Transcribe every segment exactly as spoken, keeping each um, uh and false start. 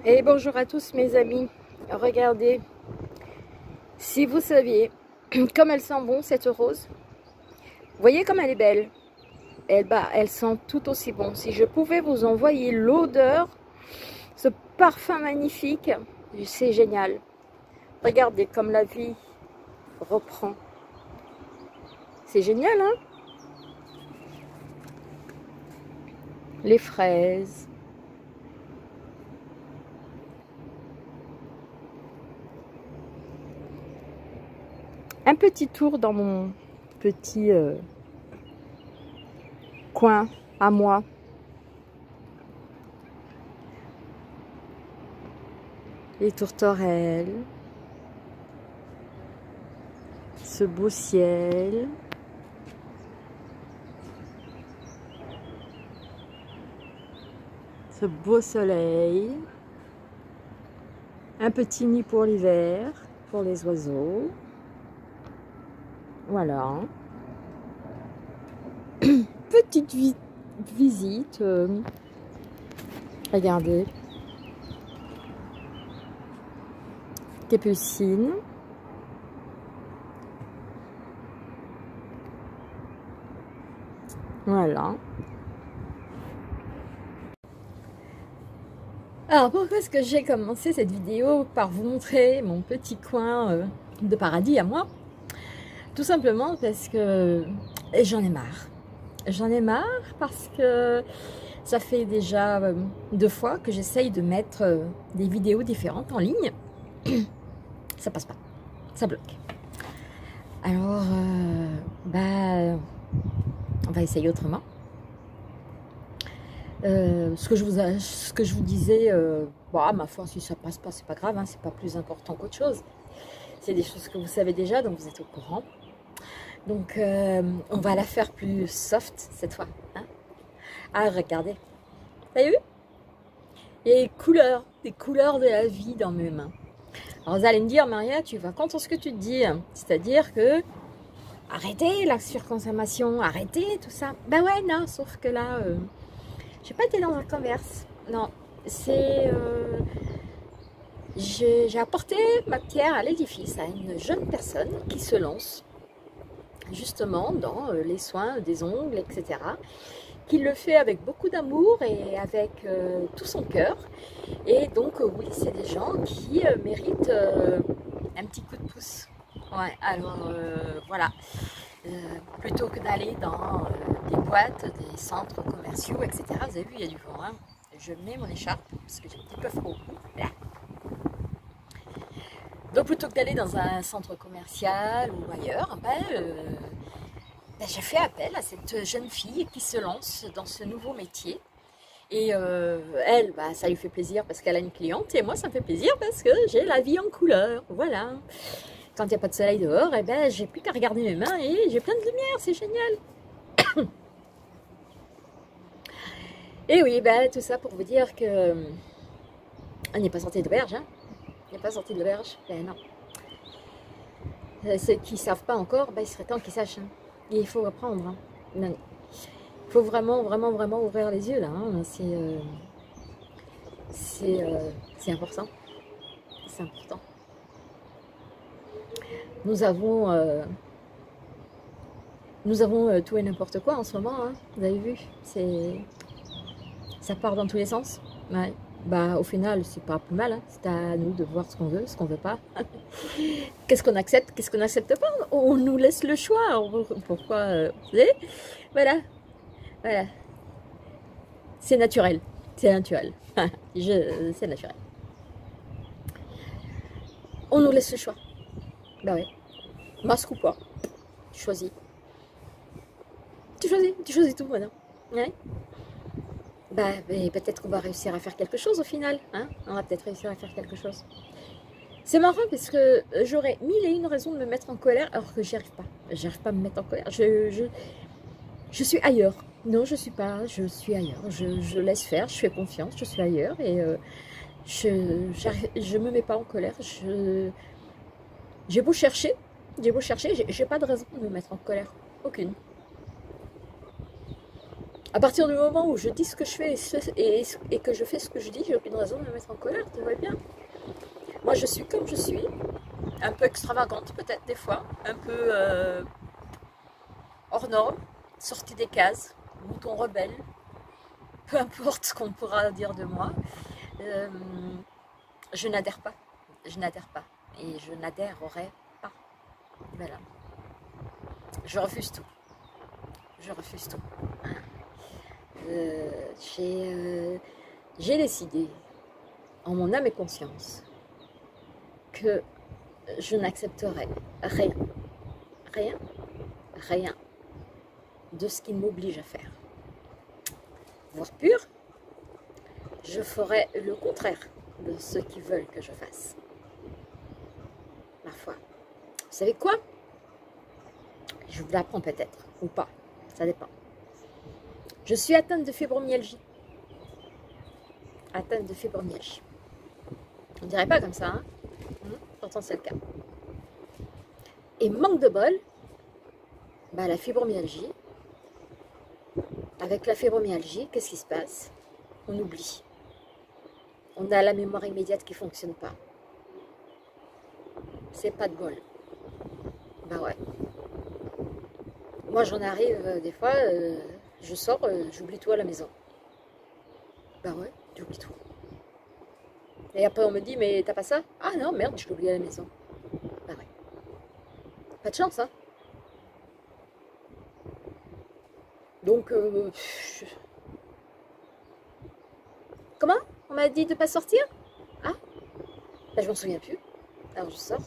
Et bonjour à tous mes amis, regardez, si vous saviez comme elle sent bon cette rose, voyez comme elle est belle, elle, bah, elle sent tout aussi bon. Si je pouvais vous envoyer l'odeur, ce parfum magnifique, c'est génial. Regardez comme la vie reprend, c'est génial hein. Les fraises. Un petit tour dans mon petit euh, coin à moi. Les tourterelles. Ce beau ciel. Ce beau soleil. Un petit nid pour l'hiver, pour les oiseaux. Voilà. Petite vi visite. Euh, regardez. Capucine. Voilà. Alors pourquoi est-ce que j'ai commencé cette vidéo par vous montrer mon petit coin euh, de paradis à moi? Tout simplement parce que j'en ai marre. J'en ai marre parce que ça fait déjà deux fois que j'essaye de mettre des vidéos différentes en ligne. Ça passe pas. Ça bloque. Alors, euh, bah, on va essayer autrement. Euh, ce, que je vous a, ce que je vous disais, euh, bah, ma foi, si ça passe pas, c'est pas grave, hein, c'est pas plus important qu'autre chose. C'est des choses que vous savez déjà, donc vous êtes au courant. Donc, euh, on va la faire plus soft cette fois. Hein. Ah, regardez. Vous avez vu? Il y a des couleurs, des couleurs de la vie dans mes mains. Alors, vous allez me dire, Maria, tu vas contre ce que tu te dis. C'est-à-dire que, arrêtez la surconsommation, arrêtez tout ça. Ben ouais, non, sauf que là, euh, j'ai pas été dans un commerce. Non, c'est... Euh, j'ai apporté ma pierre à l'édifice à une jeune personne qui se lance justement dans les soins des ongles, et cetera, qui le fait avec beaucoup d'amour et avec euh, tout son cœur. Et donc, euh, oui, c'est des gens qui euh, méritent euh, un petit coup de pouce. Ouais, alors, euh, voilà. Euh, plutôt que d'aller dans euh, des boîtes, des centres commerciaux, et cetera. Vous avez vu, il y a du vent. Hein. Je mets mon écharpe parce que j'ai un petit peu froid. Voilà. Donc plutôt que d'aller dans un centre commercial ou ailleurs, ben, euh, ben, j'ai fait appel à cette jeune fille qui se lance dans ce nouveau métier. Et euh, elle, ben, ça lui fait plaisir parce qu'elle a une cliente et moi ça me fait plaisir parce que j'ai la vie en couleur. Voilà. Quand il n'y a pas de soleil dehors, eh ben, j'ai plus qu'à regarder mes mains et j'ai plein de lumière, c'est génial. Et oui, ben, tout ça pour vous dire que on n'est pas sorti de l'auberge, hein. Il n'est pas sorti de l'auberge, ben non. Ceux qui ne savent pas encore, ben il serait temps qu'ils sachent. Hein. Et il faut apprendre. Hein. Non, non. Il faut vraiment, vraiment, vraiment ouvrir les yeux là. Hein. C'est euh, euh, important. C'est important. Nous avons, euh, nous avons euh, tout et n'importe quoi en ce moment. Hein. Vous avez vu, c'est, ça part dans tous les sens. Ouais. Bah, au final, c'est pas plus mal, hein. C'est à nous de voir ce qu'on veut, ce qu'on veut pas. Qu'est-ce qu'on accepte, qu'est-ce qu'on n'accepte pas. On nous laisse le choix. Pourquoi euh, vous savez, voilà, voilà. C'est naturel, c'est naturel. C'est naturel. On nous laisse le choix. Bah ouais. Masque ou pas, tu choisis. Tu choisis, tu choisis tout maintenant. Ouais. Bah, peut-être qu'on va réussir à faire quelque chose au final, hein. On va peut-être réussir à faire quelque chose. C'est marrant parce que j'aurais mille et une raisons de me mettre en colère alors que j'y arrive pas. J'y arrive pas à me mettre en colère. Je, je, je suis ailleurs. Non, je suis pas. Je suis ailleurs. Je, je laisse faire. Je fais confiance. Je suis ailleurs et euh, je, je me mets pas en colère. Je, j'ai beau chercher, j'ai beau chercher, j'ai pas de raison de me mettre en colère. Aucune. À partir du moment où je dis ce que je fais et, ce, et, et que je fais ce que je dis, j'ai aucune raison de me mettre en colère, tu vois bien. Moi, je suis comme je suis, un peu extravagante peut-être des fois, un peu euh, hors norme, sortie des cases, mouton rebelle, peu importe ce qu'on pourra dire de moi. Euh, je n'adhère pas, je n'adhère pas, et je n'adhérerai pas. Voilà. Je refuse tout. Je refuse tout. Euh, j'ai euh, j'ai décidé, en mon âme et conscience, que je n'accepterai rien, rien, rien de ce qui m'oblige à faire. Voire pur, je ferai le contraire de ce qu'ils veulent que je fasse. Ma foi. Vous savez quoi? Je vous l'apprends peut-être, ou pas, ça dépend. Je suis atteinte de fibromyalgie. Atteinte de fibromyalgie. On ne dirait pas comme ça, hein? Pourtant c'est le cas. Et manque de bol, bah, la fibromyalgie, avec la fibromyalgie, qu'est-ce qui se passe? On oublie. On a la mémoire immédiate qui ne fonctionne pas. C'est pas de bol. Bah ouais. Moi j'en arrive euh, des fois, euh, je sors, euh, j'oublie tout à la maison. Bah ouais, j'oublie tout. Et après on me dit, mais t'as pas ça? Ah non, merde, je l'ai oublié à la maison. Bah ouais. Pas de chance, hein. Donc, euh, je... comment? On m'a dit de pas sortir? Ah, bah, je m'en souviens plus. Alors je sors.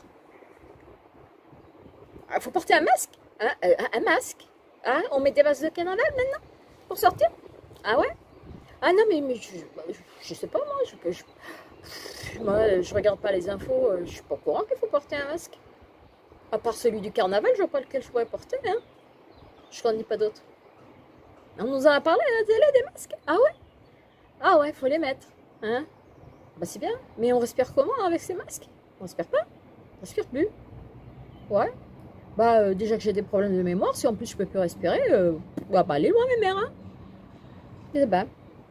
Il faut porter un masque, hein, euh, un masque. Hein, on met des masques de carnaval maintenant pour sortir. Ah ouais? Ah non mais, mais je, je, je sais pas moi. Je, je, moi je regarde pas les infos. Je suis pas au courant qu'il faut porter un masque. À part celui du carnaval, je vois pas lequel je pourrais porter. Hein. Je connais pas d'autres. On nous en a parlé à la télé des masques. Ah ouais? Ah ouais, faut les mettre. Hein? Bah c'est bien. Mais on respire comment avec ces masques? On respire pas? On respire plus. Ouais. Bah euh, déjà que j'ai des problèmes de mémoire, si en plus je peux plus respirer, euh, bah, bah allez loin mes mères, hein. Et bah.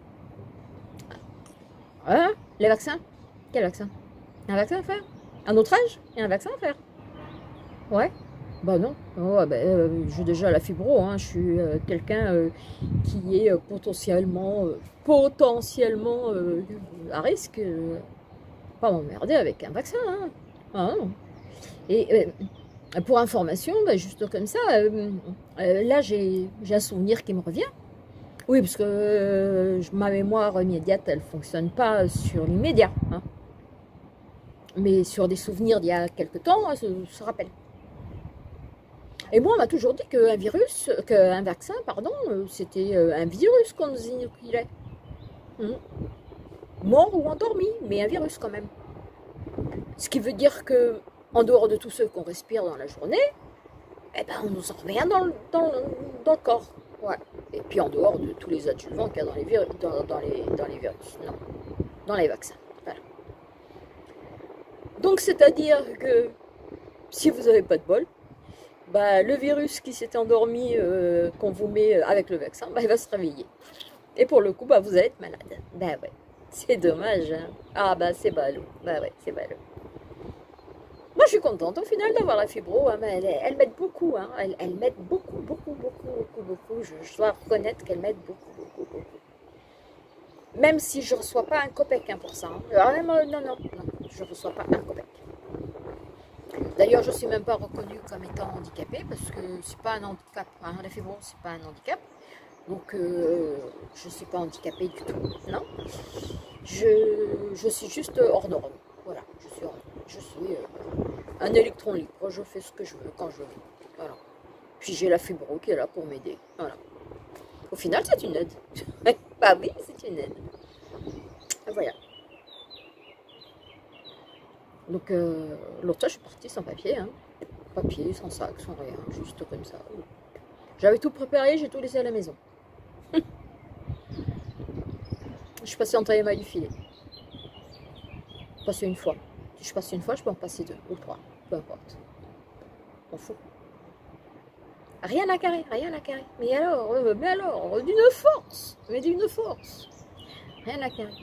Hein? Les vaccins? Quel vaccin? Un vaccin à faire? À notre âge? Il y a un vaccin à faire? Ouais. Bah non. Oh, bah, euh, j'ai déjà la fibro, hein. Je suis euh, quelqu'un euh, qui est euh, potentiellement, euh, potentiellement euh, à risque. Euh, pas m'emmerder avec un vaccin, hein. Ah, non. Et euh, pour information, bah, juste comme ça, euh, euh, là j'ai un souvenir qui me revient. Oui, parce que euh, ma mémoire immédiate, elle ne fonctionne pas sur l'immédiat. Hein. Mais sur des souvenirs d'il y a quelque temps, ça se rappelle. Et moi, on m'a toujours dit qu'un virus, qu'un vaccin, pardon, c'était un virus qu'on nous inoculait. Hum. Mort ou endormi, mais un virus quand même. Ce qui veut dire que, en dehors de tous ceux qu'on respire dans la journée, eh ben, on nous en remet un dans le, dans, le, dans le corps. Ouais. Et puis en dehors de tous les adjuvants qu'il y a dans les, virus, dans, dans, les, dans les virus, non, dans les vaccins. Voilà. Donc c'est-à-dire que si vous n'avez pas de bol, bah, le virus qui s'est endormi, euh, qu'on vous met avec le vaccin, bah, il va se réveiller. Et pour le coup, bah, vous allez être malade. Bah ouais, c'est dommage. Hein. Ah bah c'est ballot. Bah ouais, c'est ballot. Moi, je suis contente au final d'avoir la fibro. Hein, mais elle, elle m'aide beaucoup. Hein, elle, elle m'aide beaucoup, beaucoup, beaucoup, beaucoup, beaucoup. Je, je dois reconnaître qu'elle m'aide beaucoup, beaucoup, beaucoup. Même si je ne reçois pas un copec hein, pour ça. Hein. Alors, non, non, non, non, je ne reçois pas un copec. D'ailleurs, je ne suis même pas reconnue comme étant handicapée parce que c'est pas un handicap. Hein, la fibro, c'est pas un handicap. Donc, euh, je ne suis pas handicapée du tout. Non. Je, je suis juste hors norme. Voilà, je suis, je suis euh, un électron libre. Je fais ce que je veux quand je veux. Voilà. Puis j'ai la fibro qui est là pour m'aider. Voilà. Au final, c'est une aide. Bah oui, c'est une aide. Voilà. Donc, euh, l'autre fois, je suis partie sans papier. Hein. Papier, sans sac, sans rien. Juste comme ça. J'avais tout préparé, j'ai tout laissé à la maison. Je suis passée en taille maille du filet. Passer une fois. Si je passe une fois, je peux en passer deux ou trois. Peu importe. On fout. Rien à carrer, rien à carrer. Mais alors, euh, mais alors, d'une force, mais d'une force. Rien à carrer.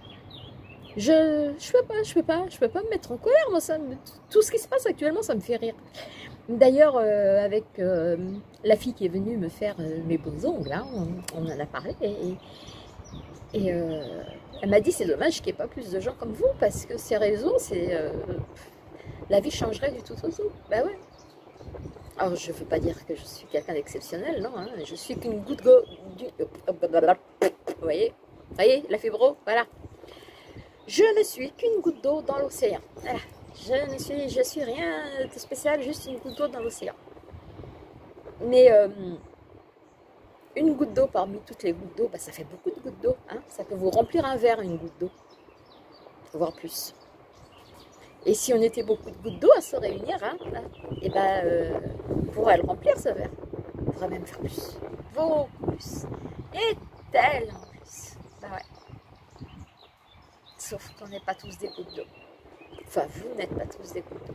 Je je peux pas, je peux pas, je peux pas me mettre en colère. Moi, ça, me- tout ce qui se passe actuellement, ça me fait rire. D'ailleurs, euh, avec euh, la fille qui est venue me faire euh, mes beaux ongles, hein, on, on en a parlé, et, et euh, elle m'a dit c'est dommage qu'il n'y ait pas plus de gens comme vous, parce que ces réseaux, c'est euh, la vie changerait du tout au tout. Bah ouais. Alors, je ne veux pas dire que je suis quelqu'un d'exceptionnel, non, hein, je suis qu'une goutte d'eau. Vous voyez, vous voyez, la fibro, voilà. Je ne suis qu'une goutte d'eau dans l'océan. Voilà. Je ne suis, je suis rien de spécial, juste une goutte d'eau dans l'océan. Mais euh, une goutte d'eau parmi toutes les gouttes d'eau, bah, ça fait beaucoup de gouttes d'eau. Hein, ça peut vous remplir un verre, une goutte d'eau, voire plus. Et si on était beaucoup de gouttes d'eau à se réunir, hein, et ben, euh, on pourrait le remplir ce verre. On pourrait même faire plus. Beaucoup plus. Et tellement plus. Bah ouais. Sauf qu'on n'est pas tous des gouttes d'eau. Enfin, vous n'êtes pas tous des gouttes d'eau.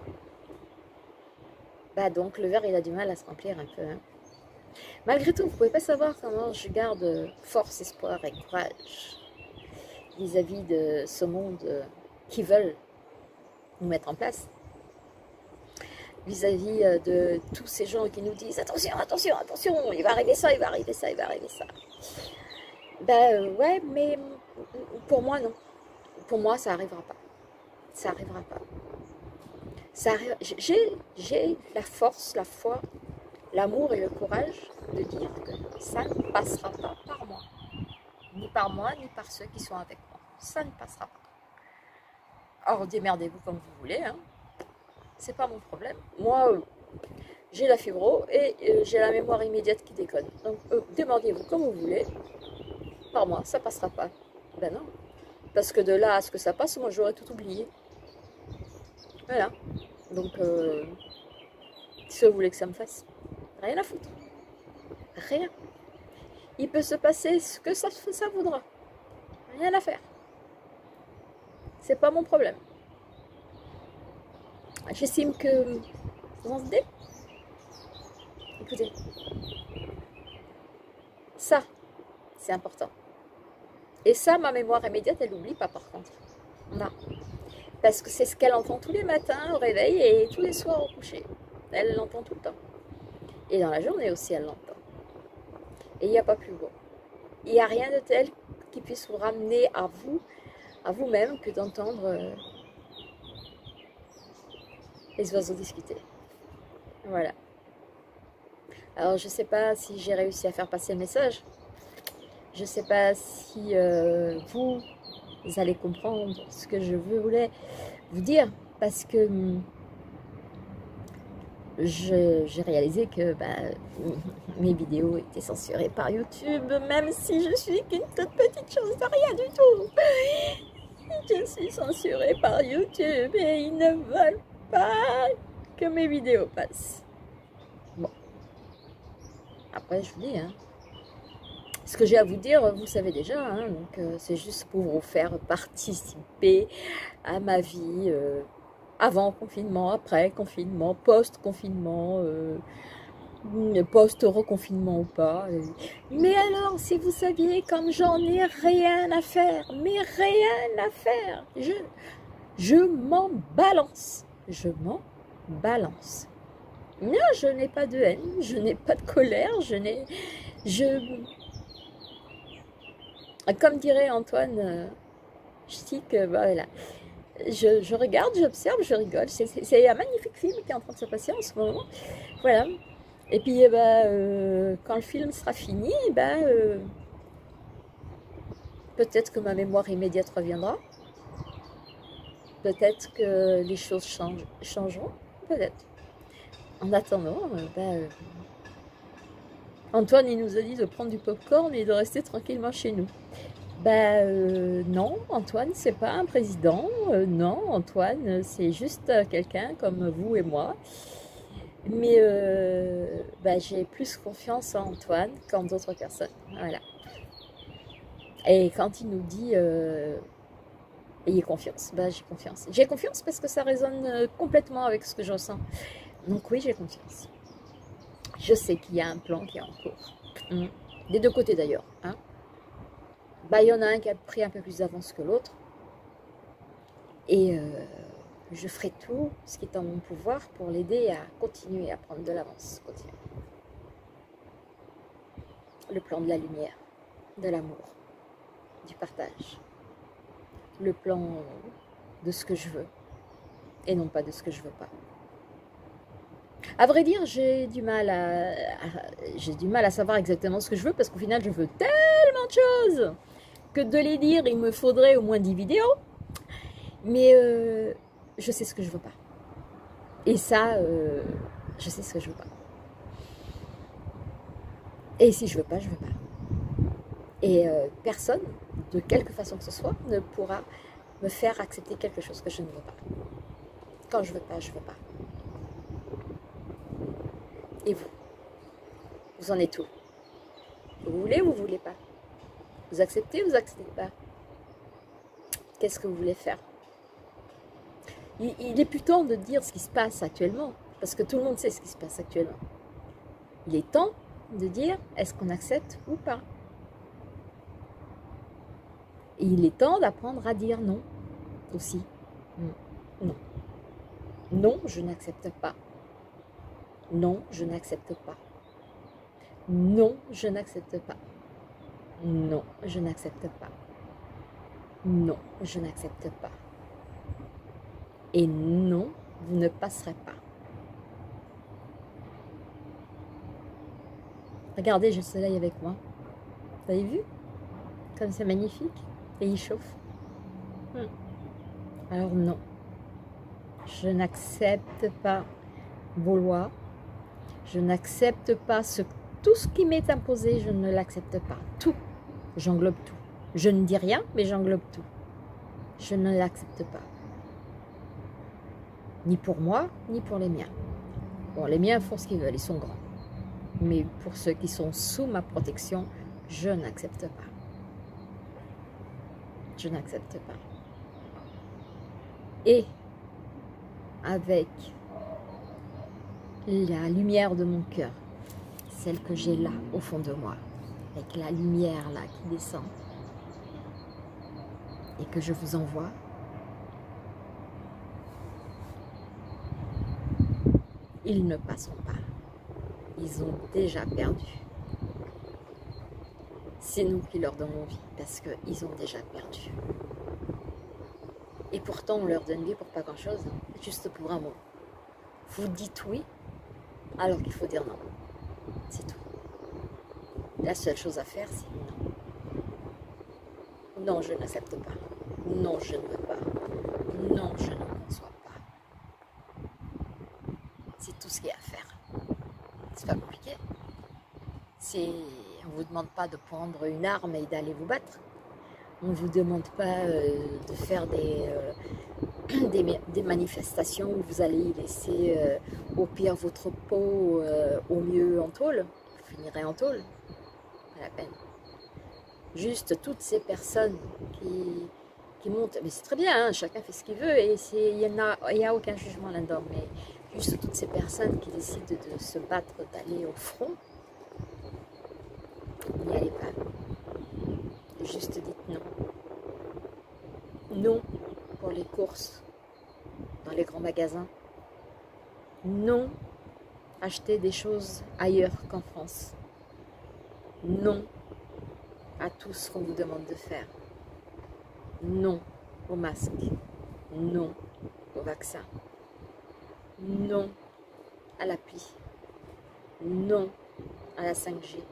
Bah donc, le verre, il a du mal à se remplir un peu. Hein. Malgré tout, vous ne pouvez pas savoir comment je garde force, espoir et courage vis-à-vis de ce monde qui veulent nous mettre en place. Vis-à-vis de tous ces gens qui nous disent attention, attention, attention, il va arriver ça, il va arriver ça, il va arriver ça. Ben euh, ouais, mais pour moi, non. Pour moi, ça n'arrivera pas. Ça n'arrivera pas. J'ai j'ai la force, la foi, l'amour et le courage de dire que ça ne passera pas par moi. Ni par moi, ni par ceux qui sont avec moi. Ça ne passera pas. Alors, démerdez-vous comme vous voulez, hein. C'est pas mon problème. Moi, euh, j'ai la fibro et euh, j'ai la mémoire immédiate qui déconne. Donc, euh, démerdez-vous comme vous voulez. Par moi, ça passera pas. Ben non. Parce que de là à ce que ça passe, moi, j'aurais tout oublié. Voilà. Donc, euh, si vous voulez que ça me fasse, rien à foutre. Rien. Il peut se passer ce que ça, ça voudra. Rien à faire. C'est pas mon problème. J'estime que... Vous en idée ? Écoutez. Ça, c'est important. Et ça, ma mémoire immédiate, elle n'oublie pas par contre. Non. Parce que c'est ce qu'elle entend tous les matins au réveil et tous les soirs au coucher. Elle l'entend tout le temps. Et dans la journée aussi, elle l'entend. Et il n'y a pas plus beau. Il n'y a rien de tel qui puisse vous ramener à vous, à vous-même, que d'entendre euh, les oiseaux discuter. Voilà. Alors, je ne sais pas si j'ai réussi à faire passer le message. Je ne sais pas si euh, vous, vous allez comprendre ce que je voulais vous dire. Parce que j'ai réalisé que bah, mes vidéos étaient censurées par YouTube, même si je suis qu'une toute petite chose de rien du tout. Je suis censurée par YouTube et ils ne veulent pas que mes vidéos passent. Bon. Après, je vous dis, hein, ce que j'ai à vous dire, vous savez déjà, hein, donc euh, c'est juste pour vous faire participer à ma vie euh, avant confinement, après confinement, post-confinement, euh, post-reconfinement ou pas. Mais alors, si vous saviez comme j'en ai rien à faire, mais rien à faire, je, je m'en balance, je m'en balance. Non, je n'ai pas de haine, je n'ai pas de colère, je n'ai... Je... Comme dirait Antoine euh, Chic, euh, bah, voilà. Je, je regarde, j'observe, je rigole. C'est un magnifique film qui est en train de se passer en ce moment. Voilà. Et puis, eh ben, euh, quand le film sera fini, eh ben, euh, peut-être que ma mémoire immédiate reviendra. Peut-être que les choses changent, changeront. Peut-être. En attendant, euh, ben, euh, Antoine, il nous a dit de prendre du popcorn et de rester tranquillement chez nous. Ben euh, non, Antoine, c'est pas un président. Euh, non, Antoine, c'est juste euh, quelqu'un comme vous et moi. Mais euh, ben, j'ai plus confiance en Antoine qu'en d'autres personnes. Voilà. Et quand il nous dit euh, ayez confiance, ben, j'ai confiance. J'ai confiance parce que ça résonne complètement avec ce que je ressens. Donc oui, j'ai confiance. Je sais qu'il y a un plan qui est en cours. Mmh. Des deux côtés d'ailleurs. Hein. Bah, il y en a un qui a pris un peu plus d'avance que l'autre. Et euh, je ferai tout ce qui est en mon pouvoir pour l'aider à continuer à prendre de l'avance. Le plan de la lumière, de l'amour, du partage. Le plan de ce que je veux et non pas de ce que je veux pas. À vrai dire, j'ai du mal à, à j'ai du mal à savoir exactement ce que je veux parce qu'au final, je veux tellement de choses que de les dire, il me faudrait au moins dix vidéos. Mais euh, je sais ce que je veux pas. Et ça, euh, je sais ce que je veux pas. Et si je veux pas, je veux pas. Et euh, personne, de quelque façon que ce soit, ne pourra me faire accepter quelque chose que je ne veux pas. Quand je veux pas, je veux pas. Et vous? Vous en êtes où? Vous voulez ou vous voulez pas? Vous acceptez ou vous acceptez pas? Qu'est-ce que vous voulez faire? il, il est plus temps de dire ce qui se passe actuellement, parce que tout le monde sait ce qui se passe actuellement. Il est temps de dire est-ce qu'on accepte ou pas. Et il est temps d'apprendre à dire non aussi. Non. Non, je n'accepte pas. Non, je n'accepte pas. Non, je n'accepte pas. Non, je n'accepte pas. Non, je n'accepte pas. Et non, vous ne passerez pas. Regardez, j'ai le soleil avec moi. Vous avez vu? Comme c'est magnifique. Et il chauffe. Hmm. Alors non. Je n'accepte pas vos lois. Je n'accepte pas ce, tout ce qui m'est imposé. Je ne l'accepte pas. Tout. J'englobe tout. Je ne dis rien, mais j'englobe tout. Je ne l'accepte pas. Ni pour moi, ni pour les miens. Bon, les miens font ce qu'ils veulent, ils sont grands. Mais pour ceux qui sont sous ma protection, je n'accepte pas. Je n'accepte pas. Et avec la lumière de mon cœur, celle que j'ai là, au fond de moi, avec la lumière là qui descend, et que je vous envoie, ils ne passeront pas. Ils ont déjà perdu. C'est nous qui leur donnons vie, parce qu'ils ont déjà perdu. Et pourtant, on leur donne vie pour pas grand-chose, juste pour un mot. Vous dites oui, alors qu'il faut dire non. C'est tout. La seule chose à faire, c'est non. Non, je n'accepte pas. Non, je ne veux pas. Non, je ne conçois pas. C'est tout ce qu'il y a à faire. C'est pas compliqué. C'est... On ne vous demande pas de prendre une arme et d'aller vous battre. On ne vous demande pas euh, de faire des, euh, des, des manifestations où vous allez laisser euh, au pire votre peau, euh, au mieux en tôle. Vous finirez en tôle. Pas la peine. Juste toutes ces personnes qui, qui montent, mais c'est très bien, hein, chacun fait ce qu'il veut et il n'y a, a aucun jugement là-dedans, mais juste toutes ces personnes qui décident de se battre, d'aller au front, n'y allez pas. Juste dites non. Non pour les courses dans les grands magasins. Non, acheter des choses ailleurs qu'en France. Non à tout ce qu'on vous demande de faire. Non au masque. Non au vaccin. Non à l'appli. Non à la cinq G.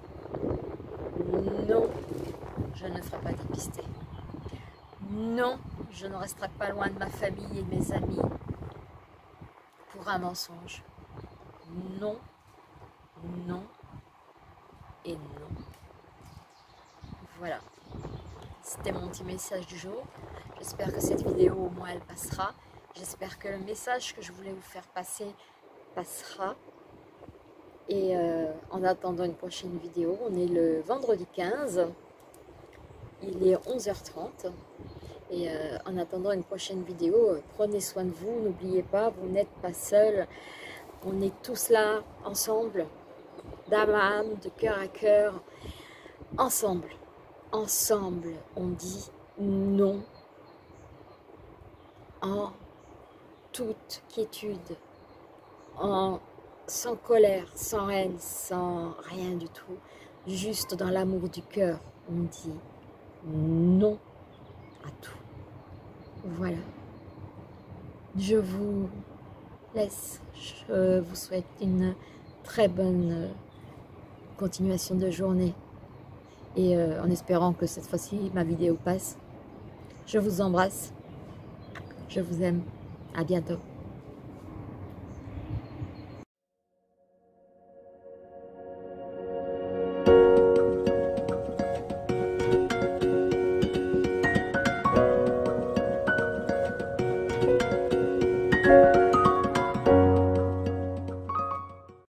Non, je ne ferai pas dépister. Non, je ne resterai pas loin de ma famille et de mes amis pour un mensonge. Non, non et non. Voilà, c'était mon petit message du jour. J'espère que cette vidéo, au moins, elle passera. J'espère que le message que je voulais vous faire passer passera. Et euh, en attendant une prochaine vidéo, on est le vendredi quinze, il est onze heures trente. Et euh, en attendant une prochaine vidéo, euh, prenez soin de vous, n'oubliez pas, vous n'êtes pas seuls. On est tous là, ensemble, d'âme à âme, de cœur à cœur, ensemble, ensemble, on dit non en toute quiétude, en, sans colère, sans haine, sans rien du tout, juste dans l'amour du cœur, on dit non à tout. Voilà. Je vous laisse. Je vous souhaite une très bonne continuation de journée. Et euh, en espérant que cette fois-ci, ma vidéo passe. Je vous embrasse. Je vous aime. À bientôt. Thank you.